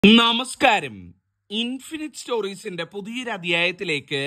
നമസ്കാരം. ഇൻഫിനിറ്റ് സ്റ്റോറീസിന്റെ പുതിയൊരു അധ്യായത്തിലേക്ക്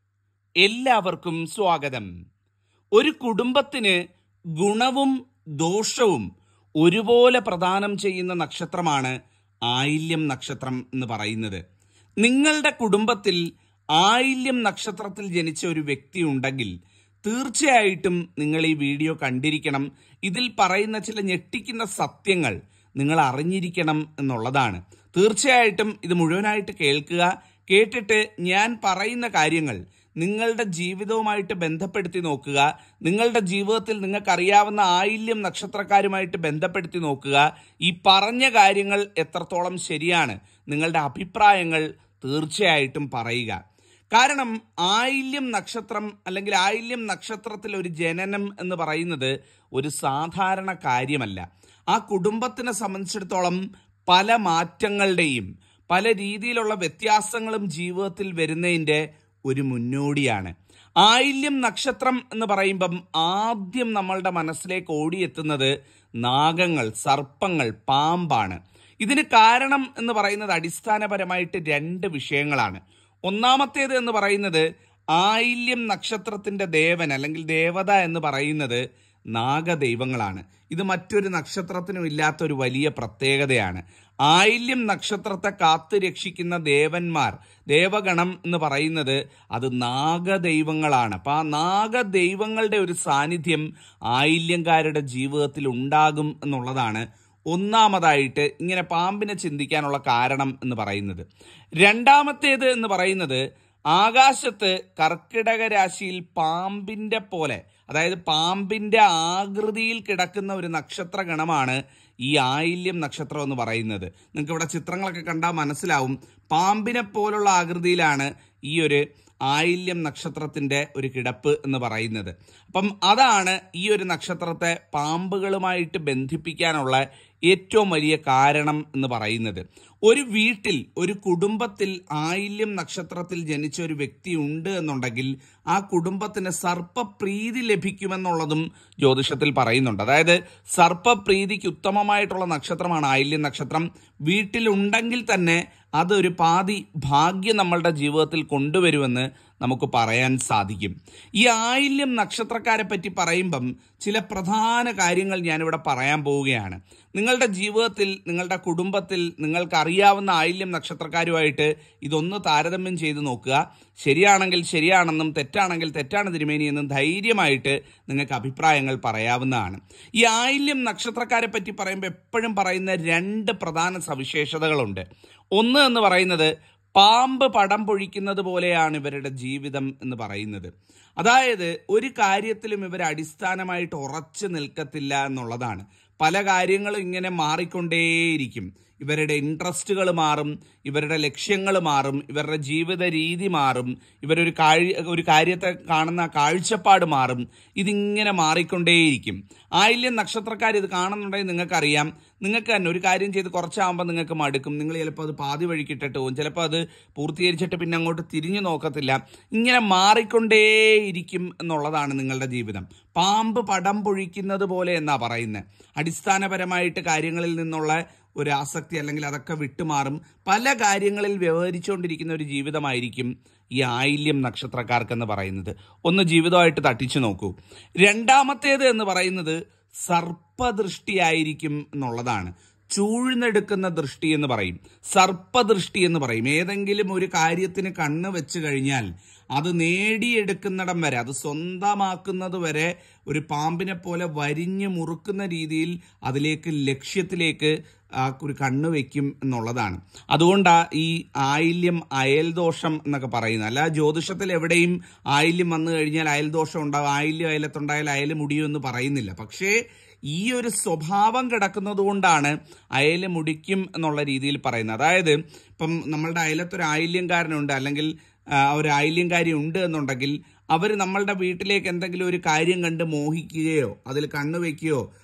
എല്ലാവർക്കും സ്വാഗതം. ഒരു കുടുംബത്തിന് ഗുണവും ദോഷവും ഒരുപോലെ പ്രദാനം ചെയ്യുന്ന നക്ഷത്രമാണ് ആയില്യം നക്ഷത്രം എന്ന് പറയുന്നത്. നിങ്ങളുടെ കുടുംബത്തിൽ ആയില്യം നക്ഷത്രത്തിൽ ജനിച്ച ഒരു വ്യക്തി ഉണ്ടെങ്കിൽ തീർച്ചയായിട്ടും നിങ്ങൾ ഈ വീഡിയോ കണ്ടിരിക്കണം. ഇതിൽ പറയുന്ന ചില ഞെട്ടിക്കുന്ന സത്യങ്ങൾ നിങ്ങൾ അറിഞ്ഞിരിക്കണം എന്നുള്ളതാണ്. തീർച്ചയായിട്ടും ഇത് മുഴുവനായിട്ട് കേൾക്കുക. കേട്ടിട്ട് ഞാൻ പറയുന്ന കാര്യങ്ങൾ നിങ്ങളുടെ ജീവിതവുമായിട്ട് ബന്ധപ്പെടുത്തി നോക്കുക. നിങ്ങളുടെ ജീവിതത്തിൽ നിങ്ങൾക്കറിയാവുന്ന ആയില്യം നക്ഷത്രക്കാരുമായിട്ട് ബന്ധപ്പെടുത്തി നോക്കുക. ഈ പറഞ്ഞ കാര്യങ്ങൾ എത്രത്തോളം ശരിയാണ്, നിങ്ങളുടെ അഭിപ്രായങ്ങൾ തീർച്ചയായിട്ടും പറയുക. കാരണം ആയില്യം നക്ഷത്രം അല്ലെങ്കിൽ ആയില്യം നക്ഷത്രത്തിൽ ഒരു ജനനം എന്ന് പറയുന്നത് ഒരു സാധാരണ കാര്യമല്ല. ആ കുടുംബത്തിനെ സംബന്ധിച്ചിടത്തോളം പല മാറ്റങ്ങളുടെയും പല രീതിയിലുള്ള വ്യത്യാസങ്ങളും ജീവിതത്തിൽ വരുന്നതിൻ്റെ ഒരു മുന്നോടിയാണ്. ആയില്യം നക്ഷത്രം എന്ന് പറയുമ്പം ആദ്യം നമ്മളുടെ മനസ്സിലേക്ക് ഓടിയെത്തുന്നത് നാഗങ്ങൾ, സർപ്പങ്ങൾ, പാമ്പാണ്. ഇതിന് കാരണം എന്ന് പറയുന്നത് അടിസ്ഥാനപരമായിട്ട് രണ്ട് വിഷയങ്ങളാണ്. ഒന്നാമത്തേത് എന്ന് പറയുന്നത് ആയില്യം നക്ഷത്രത്തിന്റെ ദേവൻ അല്ലെങ്കിൽ ദേവത എന്ന് പറയുന്നത് നാഗദൈവങ്ങളാണ്. ഇത് മറ്റൊരു നക്ഷത്രത്തിനും ഇല്ലാത്തൊരു വലിയ പ്രത്യേകതയാണ്. ആയില്യം നക്ഷത്രത്തെ കാത്തു രക്ഷിക്കുന്ന ദേവന്മാർ, ദേവഗണം എന്ന് പറയുന്നത് അത് നാഗദൈവങ്ങളാണ്. അപ്പം ആ നാഗദൈവങ്ങളുടെ ഒരു സാന്നിധ്യം ആയില്യംകാരുടെ ജീവിതത്തിൽ ഉണ്ടാകും എന്നുള്ളതാണ് ഒന്നാമതായിട്ട് ഇങ്ങനെ പാമ്പിനെ ചിന്തിക്കാനുള്ള കാരണം എന്ന് പറയുന്നത്. രണ്ടാമത്തേത് എന്ന് പറയുന്നത് ആകാശത്ത് കർക്കിടക രാശിയിൽ പാമ്പിന്റെ പോലെ, അതായത് പാമ്പിന്റെ ആകൃതിയിൽ കിടക്കുന്ന ഒരു നക്ഷത്ര ഗണമാണ് ഈ ആയില്യം നക്ഷത്രം എന്ന് പറയുന്നത്. നിങ്ങൾക്ക് ഇവിടെ ചിത്രങ്ങളൊക്കെ കണ്ടാൽ മനസ്സിലാവും. പാമ്പിനെ പോലുള്ള ആകൃതിയിലാണ് ഈ ഒരു ആയില്യം നക്ഷത്രത്തിന്റെ ഒരു കിടപ്പ് എന്ന് പറയുന്നത്. അപ്പം അതാണ് ഈ ഒരു നക്ഷത്രത്തെ പാമ്പുകളുമായിട്ട് ബന്ധിപ്പിക്കാനുള്ള ഏറ്റവും വലിയ കാരണം എന്ന് പറയുന്നത്. ഒരു വീട്ടിൽ, ഒരു കുടുംബത്തിൽ ആയില്യം നക്ഷത്രത്തിൽ ജനിച്ച ഒരു വ്യക്തി ഉണ്ട് എന്നുണ്ടെങ്കിൽ ആ കുടുംബത്തിന് സർപ്പപ്രീതി ലഭിക്കുമെന്നുള്ളതും ജ്യോതിഷത്തിൽ പറയുന്നുണ്ട്. അതായത് സർപ്പപ്രീതിക്ക് ഉത്തമമായിട്ടുള്ള നക്ഷത്രമാണ് ആയില്യം നക്ഷത്രം. വീട്ടിലുണ്ടെങ്കിൽ തന്നെ അതൊരു പാതി ഭാഗ്യം നമ്മളുടെ ജീവിതത്തിൽ കൊണ്ടുവരുമെന്ന് നമുക്ക് പറയാൻ സാധിക്കും. ഈ ആയില്യം നക്ഷത്രക്കാരെ പറ്റി പറയുമ്പം ചില പ്രധാന കാര്യങ്ങൾ ഞാനിവിടെ പറയാൻ പോവുകയാണ്. നിങ്ങളുടെ ജീവിതത്തിൽ, നിങ്ങളുടെ കുടുംബത്തിൽ നിങ്ങൾക്കറിയാവുന്ന ആയില്യം നക്ഷത്രക്കാരുമായിട്ട് ഇതൊന്ന് താരതമ്യം ചെയ്ത് നോക്കുക. ശരിയാണെങ്കിൽ ശരിയാണെന്നും തെറ്റാണെങ്കിൽ തെറ്റാണ് തിരുമേനി എന്നും ധൈര്യമായിട്ട് നിങ്ങൾക്ക് അഭിപ്രായങ്ങൾ പറയാവുന്നതാണ്. ഈ ആയില്യം നക്ഷത്രക്കാരെ പറ്റി പറയുമ്പോൾ എപ്പോഴും പറയുന്ന രണ്ട് പ്രധാന സവിശേഷതകളുണ്ട്. ഒന്ന് എന്ന് പറയുന്നത് പാമ്പ് പടം പൊഴിക്കുന്നത് പോലെയാണ് ഇവരുടെ ജീവിതം എന്ന് പറയുന്നത്. അതായത് ഒരു കാര്യത്തിലും ഇവർ അടിസ്ഥാനമായിട്ട് ഉറച്ചു നിൽക്കത്തില്ല എന്നുള്ളതാണ്. പല കാര്യങ്ങളും ഇങ്ങനെ മാറിക്കൊണ്ടേയിരിക്കും. ഇവരുടെ ഇൻട്രസ്റ്റുകൾ മാറും, ഇവരുടെ ലക്ഷ്യങ്ങൾ മാറും, ഇവരുടെ ജീവിത രീതി മാറും, ഒരു കാര്യത്തെ കാണുന്ന കാഴ്ചപ്പാട് മാറും. ഇതിങ്ങനെ മാറിക്കൊണ്ടേയിരിക്കും. ആയില്യം നക്ഷത്രക്കാർ ഇത് കാണുന്നുണ്ടെങ്കിൽ നിങ്ങൾക്കറിയാം, നിങ്ങൾക്ക് തന്നെ ഒരു കാര്യം ചെയ്ത് കുറച്ചാകുമ്പോൾ നിങ്ങൾക്ക് മടുക്കും. നിങ്ങൾ ചിലപ്പോൾ അത് പാതി വഴിക്കിട്ടിട്ട് പോകും, ചിലപ്പോൾ അത് പൂർത്തീകരിച്ചിട്ട് പിന്നെ അങ്ങോട്ട് തിരിഞ്ഞു നോക്കത്തില്ല. ഇങ്ങനെ മാറിക്കൊണ്ടേയിരിക്കും എന്നുള്ളതാണ് നിങ്ങളുടെ ജീവിതം. പാമ്പ് പടം പൊഴിക്കുന്നത് പോലെ എന്നാ പറയുന്നത്. അടിസ്ഥാനപരമായിട്ട് കാര്യങ്ങളിൽ നിന്നുള്ള ഒരു ആസക്തി അല്ലെങ്കിൽ അതൊക്കെ വിട്ടുമാറും. പല കാര്യങ്ങളിൽ വ്യവഹരിച്ചുകൊണ്ടിരിക്കുന്ന ഒരു ജീവിതമായിരിക്കും ഈ ആയില്യം നക്ഷത്രക്കാർക്കെന്ന് പറയുന്നത്. ഒന്ന് ജീവിതമായിട്ട് തട്ടിച്ചു നോക്കൂ. രണ്ടാമത്തേത് എന്ന് പറയുന്നത് സർപ്പദൃഷ്ടിയായിരിക്കും എന്നുള്ളതാണ്. ചൂഴ്ന്നെടുക്കുന്ന ദൃഷ്ടി എന്ന് പറയും, സർപ്പദൃഷ്ടി എന്ന് പറയും. ഏതെങ്കിലും ഒരു കാര്യത്തിന് കണ്ണ് വെച്ച് കഴിഞ്ഞാൽ അത് നേടിയെടുക്കുന്നിടം വരെ, അത് സ്വന്തമാക്കുന്നത് വരെ ഒരു പാമ്പിനെ പോലെ വരിഞ്ഞു മുറുക്കുന്ന രീതിയിൽ അതിലേക്ക്, ലക്ഷ്യത്തിലേക്ക് ഒരു കണ്ണ് വയ്ക്കും എന്നുള്ളതാണ്. അതുകൊണ്ടാണ് ഈ ആയില്യം അയൽദോഷം എന്നൊക്കെ പറയുന്നത്. അല്ല ജ്യോതിഷത്തിൽ എവിടെയും ആയില്യം വന്നു കഴിഞ്ഞാൽ അയൽദോഷം ഉണ്ടാവും, ആയില്യം അയലത്തുണ്ടായാൽ അയൽ മുടിയും എന്ന് പറയുന്നില്ല. പക്ഷേ ഈ ഒരു സ്വഭാവം കിടക്കുന്നത് കൊണ്ടാണ് അയൽ മുടിക്കും എന്നുള്ള രീതിയിൽ പറയുന്നത്. അതായത് ഇപ്പം നമ്മളുടെ അയലത്തൊരു ആയില്യംകാരനുണ്ട് അല്ലെങ്കിൽ ഒരു ആയില്യംകാരി ഉണ്ട് എന്നുണ്ടെങ്കിൽ അവർ നമ്മളുടെ വീട്ടിലേക്ക് എന്തെങ്കിലും ഒരു കാര്യം കണ്ട് മോഹിക്കുകയോ അതിൽ കണ്ണുവെക്കുകയോ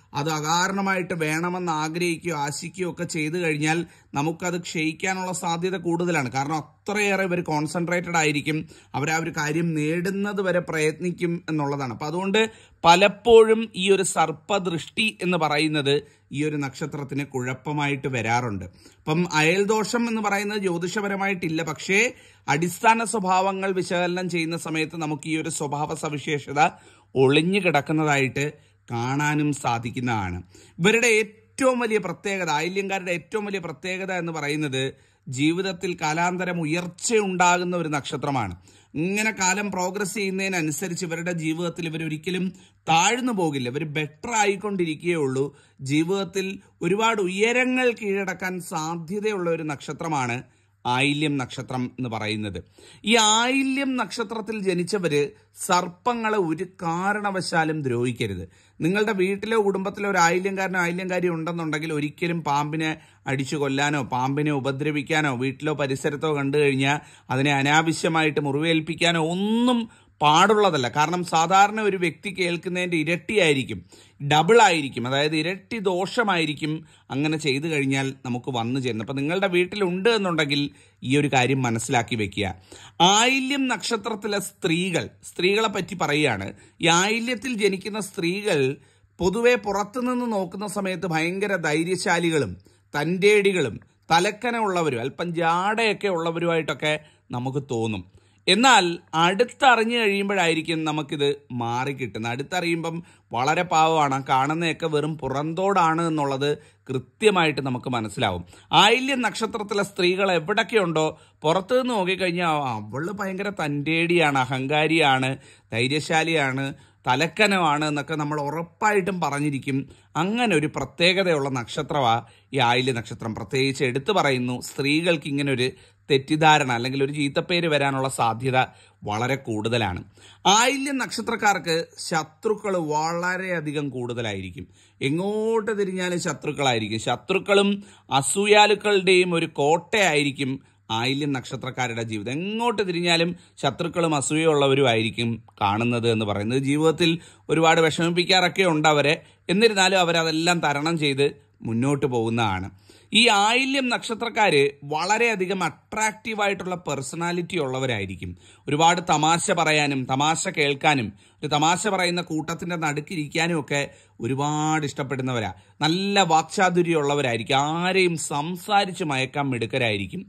അത് അകാരണമായിട്ട് വേണമെന്ന് ആഗ്രഹിക്കുകയോ ആശിക്കുകയോ ഒക്കെ ചെയ്തു കഴിഞ്ഞാൽ നമുക്കത് ക്ഷയിക്കാനുള്ള സാധ്യത കൂടുതലാണ്. കാരണം അത്രയേറെ ഇവർ കോൺസെൻട്രേറ്റഡ് ആയിരിക്കും, അവർ ആ ഒരു കാര്യം നേടുന്നത് വരെ പ്രയത്നിക്കും എന്നുള്ളതാണ്. അപ്പം അതുകൊണ്ട് പലപ്പോഴും ഈ ഒരു സർപ്പദൃഷ്ടി എന്ന് പറയുന്നത് ഈ ഒരു നക്ഷത്രത്തിന് കുഴപ്പമായിട്ട് വരാറുണ്ട്. അപ്പം അയൽദോഷം എന്ന് പറയുന്നത് ജ്യോതിഷപരമായിട്ടില്ല, പക്ഷേ അടിസ്ഥാന സ്വഭാവങ്ങൾ വിശകലനം ചെയ്യുന്ന സമയത്ത് നമുക്ക് ഈ ഒരു സ്വഭാവ സവിശേഷത ഒളിഞ്ഞു കിടക്കുന്നതായിട്ട് കാണാനും സാധിക്കുന്നതാണ്. ഇവരുടെ ഏറ്റവും വലിയ പ്രത്യേകത, ആയില്യംകാരുടെ ഏറ്റവും വലിയ പ്രത്യേകത എന്ന് പറയുന്നത് ജീവിതത്തിൽ കാലാന്തരം ഉയർച്ചയുണ്ടാകുന്ന ഒരു നക്ഷത്രമാണ്. ഇങ്ങനെ കാലം പ്രോഗ്രസ് ചെയ്യുന്നതിനനുസരിച്ച് ഇവരുടെ ജീവിതത്തിൽ ഇവരൊരിക്കലും താഴ്ന്നു പോകില്ല, ഇവർ ബെറ്റർ ആയിക്കൊണ്ടിരിക്കുകയുള്ളൂ. ജീവിതത്തിൽ ഒരുപാട് ഉയരങ്ങൾ കീഴടക്കാൻ സാധ്യതയുള്ള ഒരു നക്ഷത്രമാണ് ആയില്യം നക്ഷത്രം എന്ന് പറയുന്നത്. ഈ ആയില്യം നക്ഷത്രത്തിൽ ജനിച്ചവര് സർപ്പങ്ങളെ ഒരു കാരണവശാലും ദ്രോഹിക്കരുത്. നിങ്ങളുടെ വീട്ടിലോ കുടുംബത്തിലോ ഒരു ആയില്യംകാരനോ ആയില്യംകാരി ഉണ്ടെന്നുണ്ടെങ്കിൽ ഒരിക്കലും പാമ്പിനെ അടിച്ചു കൊല്ലാനോ പാമ്പിനെ ഉപദ്രവിക്കാനോ വീട്ടിലോ പരിസരത്തോ കണ്ടു കഴിഞ്ഞാൽ അതിനെ അനാവശ്യമായിട്ട് മുറിവേൽപ്പിക്കാനോ ഒന്നും പാടുള്ളതല്ല. കാരണം സാധാരണ ഒരു വ്യക്തി കേൾക്കുന്നതിൻ്റെ ഇരട്ടിയായിരിക്കും, ഡബിൾ ആയിരിക്കും, അതായത് ഇരട്ടി ദോഷമായിരിക്കും അങ്ങനെ ചെയ്തു കഴിഞ്ഞാൽ നമുക്ക് വന്നു ചേരുന്നത്. അപ്പം നിങ്ങളുടെ വീട്ടിലുണ്ട് എന്നുണ്ടെങ്കിൽ ഈ ഒരു കാര്യം മനസ്സിലാക്കി വെക്കുക. ആയില്യം നക്ഷത്രത്തിലെ സ്ത്രീകളെ പറ്റി പറയുകയാണ്. ഈ ആയില്യത്തിൽ ജനിക്കുന്ന സ്ത്രീകൾ പൊതുവെ പുറത്തുനിന്ന് നോക്കുന്ന സമയത്ത് ഭയങ്കര ധൈര്യശാലികളും തൻ്റേടികളും തലക്കനമുള്ളവരും അല്പം ജാടയൊക്കെ ഉള്ളവരുമായിട്ടൊക്കെ നമുക്ക് തോന്നും. എന്നാൽ അടുത്തറിഞ്ഞു കഴിയുമ്പോഴായിരിക്കും നമുക്കിത് മാറിക്കിട്ടുന്നത്. അടുത്തറിയുമ്പം വളരെ പാവമാണ്, കാണുന്നതൊക്കെ വെറും പുറന്തോടാണ് എന്നുള്ളത് കൃത്യമായിട്ട് നമുക്ക് മനസ്സിലാവും. ആയില്യം നക്ഷത്രത്തിലെ സ്ത്രീകൾ എവിടൊക്കെയുണ്ടോ പുറത്തു നിന്ന് നോക്കിക്കഴിഞ്ഞാൽ അവള് ഭയങ്കര തൻ്റേടിയാണ്, അഹങ്കാരിയാണ്, ധൈര്യശാലിയാണ്, തലക്കനമാണ് എന്നൊക്കെ നമ്മൾ ഉറപ്പായിട്ടും പറഞ്ഞിരിക്കും. അങ്ങനെ ഒരു പ്രത്യേകതയുള്ള നക്ഷത്രമാണ് ഈ ആയില്യ നക്ഷത്രം. പ്രത്യേകിച്ച് എടുത്തു പറയുന്നു, സ്ത്രീകൾക്ക് ഇങ്ങനെ ഒരു തെറ്റിദ്ധാരണ അല്ലെങ്കിൽ ഒരു ചീത്തപ്പേര് വരാനുള്ള സാധ്യത വളരെ കൂടുതലാണ്. ആയില്യം നക്ഷത്രക്കാർക്ക് ശത്രുക്കൾ വളരെയധികം കൂടുതലായിരിക്കും. എങ്ങോട്ട് തിരിഞ്ഞാലും ശത്രുക്കളായിരിക്കും. ശത്രുക്കളും അസൂയാലുക്കളുടെയും ഒരു കോട്ടയായിരിക്കും ആയില്യം നക്ഷത്രക്കാരുടെ ജീവിതം. എങ്ങോട്ട് തിരിഞ്ഞാലും ശത്രുക്കളും അസൂയുള്ളവരുമായിരിക്കും കാണുന്നത് എന്ന് പറയുന്നത്. ജീവിതത്തിൽ ഒരുപാട് വിഷമിപ്പിക്കാറൊക്കെ ഉണ്ട് അവരെ, എന്നിരുന്നാലും അവരതെല്ലാം തരണം ചെയ്ത് മുന്നോട്ട് പോകുന്നതാണ്. ഈ ആയില്യം നക്ഷത്രക്കാര് വളരെയധികം അട്രാക്റ്റീവായിട്ടുള്ള പേഴ്സണാലിറ്റി ഉള്ളവരായിരിക്കും. ഒരുപാട് തമാശ പറയാനും തമാശ കേൾക്കാനും ഒരു തമാശ പറയുന്ന കൂട്ടത്തിന്റെ നടുക്കിരിക്കാനും ഒക്കെ ഒരുപാട് ഇഷ്ടപ്പെടുന്നവരാ. നല്ല വാക്ചാതുര്യമുള്ളവരായിരിക്കും. ആരെയും സംസാരിച്ച് മയക്കാൻ മിടുക്കരായിരിക്കും.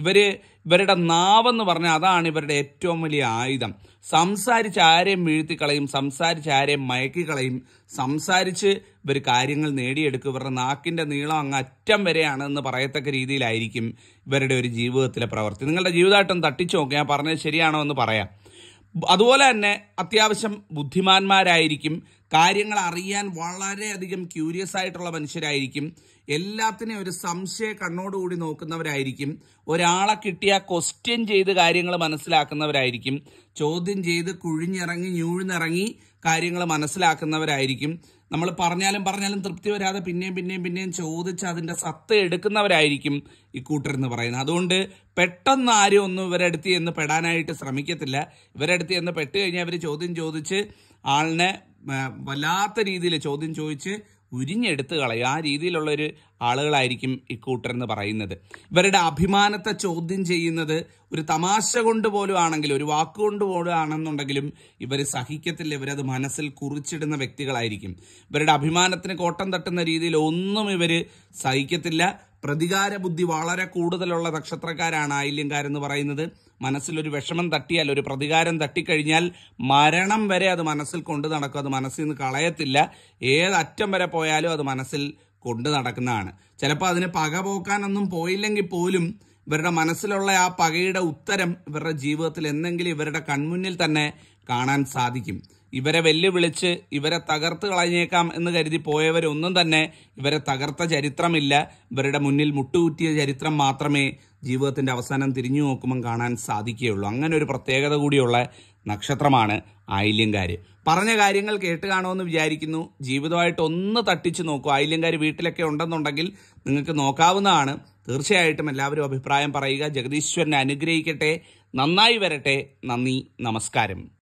ഇവരുടെ നാവെന്ന് പറഞ്ഞാൽ അതാണ് ഇവരുടെ ഏറ്റവും വലിയ ആയുധം. സംസാരിച്ച് ആരെയും വീഴ്ത്തിക്കളയും, സംസാരിച്ച് ആരെയും മയക്കിക്കളയും, സംസാരിച്ച് ഇവർ കാര്യങ്ങൾ നേടിയെടുക്കും. ഇവരുടെ നാക്കിന്റെ നീളം അങ്ങ് അറ്റം വരെയാണെന്ന് പറയത്തക്ക രീതിയിലായിരിക്കും ഇവരുടെ ഒരു ജീവിതത്തിലെ പ്രവൃത്തി. നിങ്ങളുടെ ജീവിതമായിട്ടും തട്ടിച്ചു നോക്കുക, ഞാൻ പറഞ്ഞത് ശരിയാണോ എന്ന് പറയാം. അതുപോലെ തന്നെ അത്യാവശ്യം ബുദ്ധിമാന്മാരായിരിക്കും. കാര്യങ്ങൾ അറിയാൻ വളരെയധികം ക്യൂരിയസ് ആയിട്ടുള്ള മനുഷ്യരായിരിക്കും. എല്ലാത്തിനെയും ഒരു സംശയ കണ്ണോടുകൂടി നോക്കുന്നവരായിരിക്കും. ഒരാളെ കിട്ടിയ ക്വസ്റ്റ്യൻ ചെയ്ത് കാര്യങ്ങൾ മനസ്സിലാക്കുന്നവരായിരിക്കും. ചോദ്യം ചെയ്ത് കുഴിഞ്ഞിറങ്ങി ഞൂഴ്ന്നിറങ്ങി കാര്യങ്ങൾ മനസ്സിലാക്കുന്നവരായിരിക്കും. നമ്മൾ പറഞ്ഞാലും തൃപ്തി വരാതെ പിന്നെയും ചോദിച്ച് അതിന്റെ സത്ത എടുക്കുന്നവരായിരിക്കും ഇക്കൂട്ടരെന്ന് പറയുന്നത്. അതുകൊണ്ട് പെട്ടെന്ന് ആരും ഒന്നും ഇവരടുത്ത് ചെന്ന് പെടാനായിട്ട് ശ്രമിക്കത്തില്ല. ഇവരടുത്ത് ചെന്ന് പെട്ട് കഴിഞ്ഞാൽ അവർ ചോദ്യം ചോദിച്ച് ആളിനെ വല്ലാത്ത രീതിയിൽ ചോദ്യം ചോദിച്ച് ഉരിഞ്ഞെടുത്ത് കളയും. ആ രീതിയിലുള്ളൊരു ആളുകളായിരിക്കും ഇക്കൂട്ടരെന്ന് പറയുന്നത്. ഇവരുടെ അഭിമാനത്തെ ചോദ്യം ചെയ്യുന്നത് ഒരു തമാശ കൊണ്ട് പോലും ആണെങ്കിൽ, ഒരു വാക്കുകൊണ്ട് പോലും ആണെന്നുണ്ടെങ്കിലും ഇവർ സഹിക്കത്തില്ല. ഇവരത് മനസ്സിൽ കുറിച്ചിടുന്ന വ്യക്തികളായിരിക്കും. ഇവരുടെ അഭിമാനത്തിന് കോട്ടം തട്ടുന്ന രീതിയിൽ ഒന്നും ഇവർ സഹിക്കത്തില്ല. പ്രതികാര ബുദ്ധി വളരെ കൂടുതലുള്ള നക്ഷത്രക്കാരാണ് ആയില്യംകാരെന്ന് പറയുന്നത്. മനസ്സിലൊരു വിഷമം തട്ടിയാൽ, ഒരു പ്രതികാരം തട്ടിക്കഴിഞ്ഞാൽ മരണം വരെ അത് മനസ്സിൽ കൊണ്ടു നടക്കും. അത് മനസ്സിൽ നിന്ന് കളയത്തില്ല. ഏതറ്റം വരെ പോയാലും അത് മനസ്സിൽ കൊണ്ടു നടക്കുന്നതാണ്. ചിലപ്പോൾ അതിന് പക പോക്കാനൊന്നും പോയില്ലെങ്കിൽ പോലും ഇവരുടെ മനസ്സിലുള്ള ആ പകയുടെ ഉത്തരം ഇവരുടെ ജീവിതത്തിൽ എന്തെങ്കിലും ഇവരുടെ കൺമുന്നിൽ തന്നെ കാണാൻ സാധിക്കും. ഇവരെ വെല്ലുവിളിച്ച് ഇവരെ തകർത്ത് കളഞ്ഞേക്കാം എന്ന് കരുതി പോയവരൊന്നും തന്നെ ഇവരെ തകർത്ത ചരിത്രമില്ല. ഇവരുടെ മുന്നിൽ മുട്ടുകുറ്റിയ ചരിത്രം മാത്രമേ ജീവിതത്തിന്റെ അവസാനം തിരിഞ്ഞു നോക്കുമ്പം കാണാൻ സാധിക്കുകയുള്ളൂ. അങ്ങനെ ഒരു പ്രത്യേകത കൂടിയുള്ള നക്ഷത്രമാണ് ആയില്യംകാര്. പറഞ്ഞ കാര്യങ്ങൾ കേട്ട് കാണുമെന്ന് വിചാരിക്കുന്നു. ജീവിതമായിട്ട് ഒന്ന് തട്ടിച്ചു നോക്കൂ. ആയില്യംകാര് വീട്ടിലൊക്കെ ഉണ്ടെന്നുണ്ടെങ്കിൽ നിങ്ങൾക്ക് നോക്കാവുന്നതാണ്. തീർച്ചയായിട്ടും എല്ലാവരും അഭിപ്രായം പറയുക. ജഗദീശ്വരനെ അനുഗ്രഹിക്കട്ടെ. നന്നായി വരട്ടെ. നന്ദി, നമസ്കാരം.